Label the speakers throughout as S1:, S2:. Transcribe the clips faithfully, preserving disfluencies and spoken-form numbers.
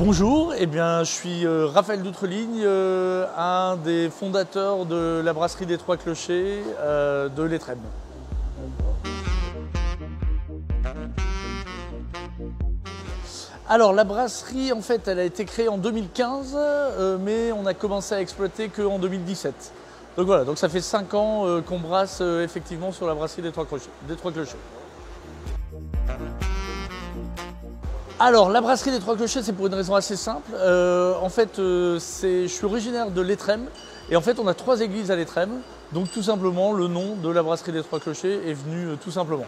S1: Bonjour, eh bien, je suis euh, Raphaël d'Outreligne, euh, un des fondateurs de la brasserie des Trois Clochers euh, de l'Étrême. Alors la brasserie, en fait, elle a été créée en deux mille quinze, euh, mais on a commencé à exploiter qu'en deux mille dix-sept. Donc voilà, donc ça fait cinq ans euh, qu'on brasse euh, effectivement sur la brasserie des Trois Clochers. Des Trois Clochers. Alors, la brasserie des Trois Clochers, c'est pour une raison assez simple. Euh, en fait, euh, je suis originaire de l'Étrême et en fait, on a trois églises à l'Étrême. Donc, tout simplement, le nom de la brasserie des Trois Clochers est venu euh, tout simplement.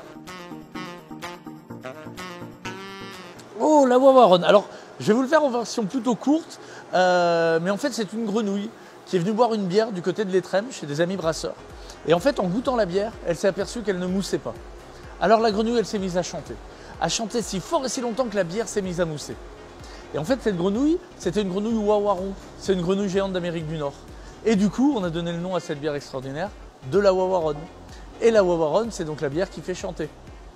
S1: Oh, la Wawaron. Alors, je vais vous le faire en version plutôt courte, euh, mais en fait, c'est une grenouille qui est venue boire une bière du côté de l'Étrême chez des amis brasseurs. Et en fait, en goûtant la bière, elle s'est aperçue qu'elle ne moussait pas. Alors, la grenouille, elle s'est mise à chanter. a chanté si fort et si longtemps que la bière s'est mise à mousser. Et en fait, cette grenouille, c'était une grenouille Wawaron. C'est une grenouille géante d'Amérique du Nord. Et du coup, on a donné le nom à cette bière extraordinaire de la Wawaron. Et la Wawaron, c'est donc la bière qui fait chanter.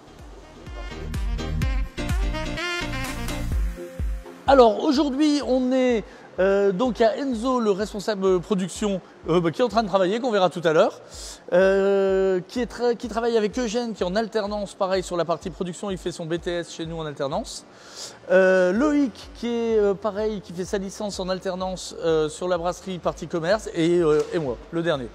S1: Alors aujourd'hui, on est euh, donc à Enzo, le responsable production, euh, bah, qui est en train de travailler, qu'on verra tout à l'heure, euh, qui, qui travaille avec Eugène, qui est en alternance, pareil sur la partie production, il fait son B T S chez nous en alternance. Euh, Loïc, qui est euh, pareil, qui fait sa licence en alternance euh, sur la brasserie partie commerce, et, euh, et moi, le dernier.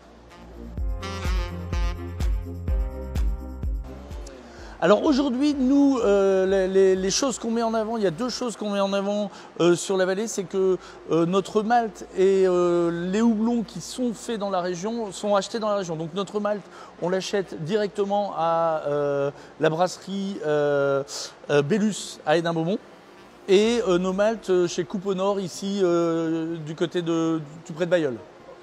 S1: Alors aujourd'hui, nous, euh, les, les, les choses qu'on met en avant, il y a deux choses qu'on met en avant euh, sur la vallée, c'est que euh, notre malt et euh, les houblons qui sont faits dans la région sont achetés dans la région. Donc notre malt, on l'achète directement à euh, la brasserie euh, euh, Bellus à Hénin-Beaumont et euh, nos malts chez Coupe au Nord, ici, euh, du côté de, tout près de Bailleul.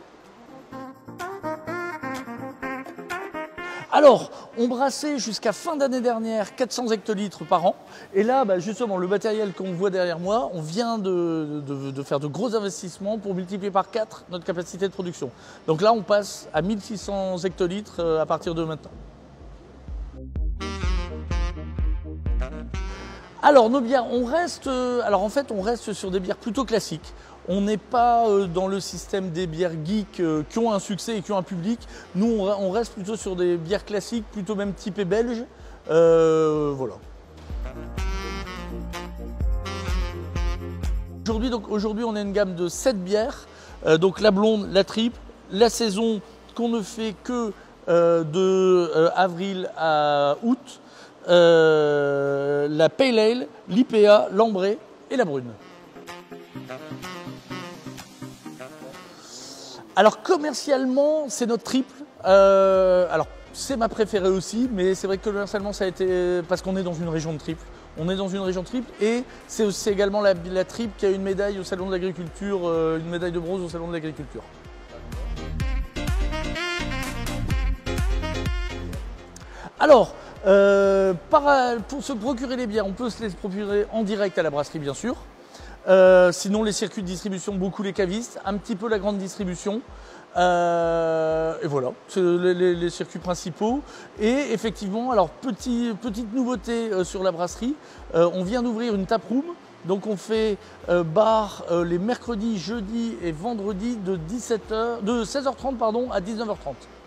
S1: Alors, on brassait jusqu'à fin d'année dernière quatre cents hectolitres par an. Et là, bah justement, le matériel qu'on voit derrière moi, on vient de, de, de faire de gros investissements pour multiplier par quatre notre capacité de production. Donc là, on passe à mille six cents hectolitres à partir de maintenant. Alors, nos bières, on reste, alors en fait, on reste sur des bières plutôt classiques. On n'est pas dans le système des bières geeks qui ont un succès et qui ont un public. Nous, on reste plutôt sur des bières classiques, plutôt même typées belges. Euh, voilà. Aujourd'hui, donc, aujourd'hui, on a une gamme de sept bières. Euh, donc la blonde, la triple, la saison qu'on ne fait que euh, de euh, avril à août. Euh, la Pale Ale, l'I P A, l'Ambré et la Brune. Alors commercialement, c'est notre triple. Euh, alors c'est ma préférée aussi, mais c'est vrai que commercialement ça a été parce qu'on est dans une région de triple. On est dans une région triple et c'est aussi également la, la triple qui a une médaille au Salon de l'Agriculture, euh, une médaille de bronze au Salon de l'Agriculture. Alors, euh, par, pour se procurer les bières, on peut se les procurer en direct à la brasserie bien sûr. Euh, sinon les circuits de distribution, beaucoup les cavistes, un petit peu la grande distribution. Euh, et voilà, c'est les, les, les circuits principaux. Et effectivement, alors petit, petite nouveauté euh, sur la brasserie, euh, on vient d'ouvrir une taproom. Donc on fait euh, bar euh, les mercredis, jeudis et vendredis de, dix-sept heures, de seize heures trente pardon, à dix-neuf heures trente.